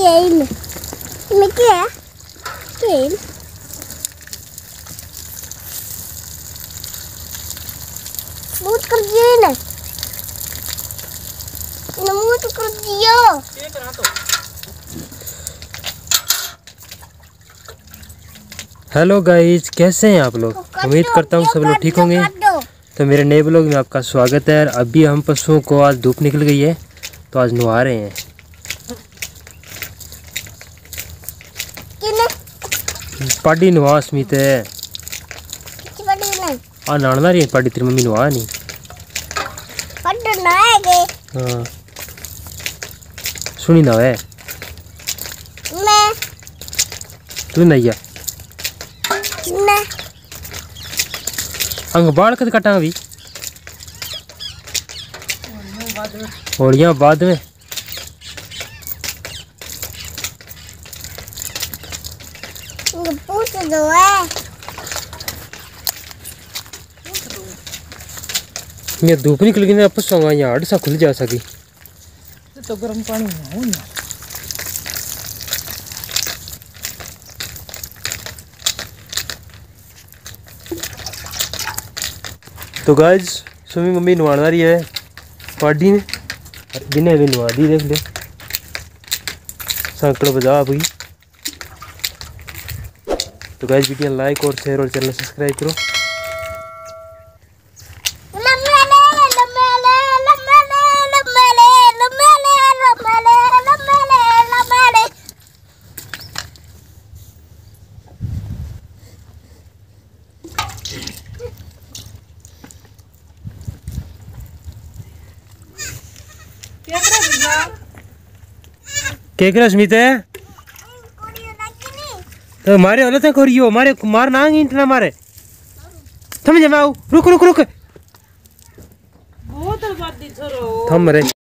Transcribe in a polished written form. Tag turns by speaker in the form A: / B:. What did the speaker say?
A: Michael. Michael. Michael. Muito kerja ni. Ini muito kerja.
B: Hello guys, कैसे हैं आप लोग। उम्मीद करता हूँ सब लोग ठीक होंगे। तो मेरे नए ब्लॉग में आपका स्वागत है। अभी हम पशुओं को, आज धूप निकल गई है तो आज नहा रहे हैं। पाडी नहा स्मित है आ नहाना रही है पाडी, तेरी मम्मी नहा नहीं। हाँ सुनी ना है तू नैया अंग बाल कद कटा अभी होलियां बाद में।
A: पूछ दो है
B: ये धूप निकल गई ना, आपस सोंगा यहाँ हट सा खुल जा सकी
C: तो गर्म पानी है ना।
B: तो गाइज सुमी मम्मी नवाना रही है पार्टी में, जिन्हें भी नवा दी। देख ले सांकड़ बजा अभी। तो गाइज वीडियो लाइक और शेयर और चैनल सब्सक्राइब करो। क्या कर स्मित है तो मारे हालत है करियो मारे मार ना इंटना मारे थम जा मैं रुक रुक रुक
C: बहुत बर्बादी छोरो
B: थम रे।